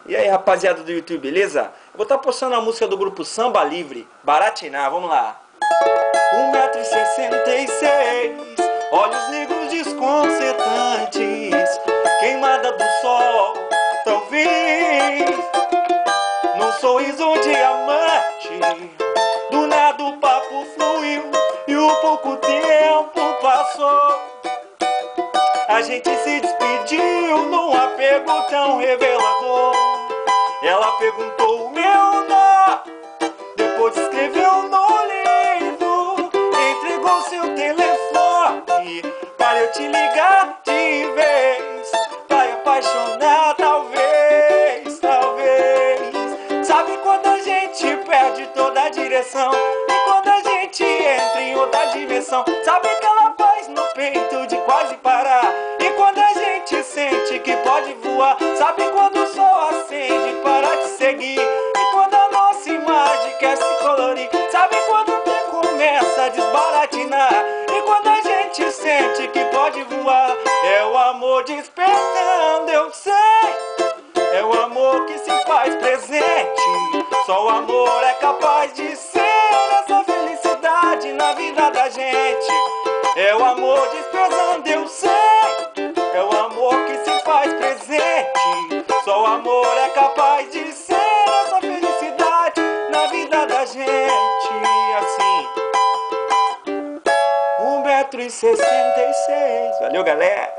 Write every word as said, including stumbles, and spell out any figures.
E aí, rapaziada do YouTube, beleza? Eu vou estar postando a música do grupo Samba Livre, Baratiná, vamos lá. um metro e sessenta e seis, olhos negros desconcertantes, queimada do sol, talvez. Num sorriso um diamante, do nada o papo fluiu e o pouco tempo passou. A gente se despediu num apego tão revelador. Ela perguntou o meu nome, depois escreveu no livro, entregou seu telefone para eu te ligar de vez. Vai apaixonar, talvez, talvez. Sabe quando a gente perde toda a direção e quando a gente entra em outra dimensão? Sabe aquela paz no peito de quase parar? E quando a gente sente que pode voar? Sabe quando o sol acende para te seguir? E quando a nossa imagem quer se colorir? Sabe quando o tempo começa a desbaratinar? E quando a gente sente que pode voar? É o amor despertando, eu sei. É o amor que se faz presente. Só o amor é capaz de ser essa felicidade na vida da gente. É o amor despertando, eu sei. É o amor que se faz presente. Só o amor é capaz de ser essa felicidade na vida da gente. Assim, um metro e sessenta e seis. Valeu, galera.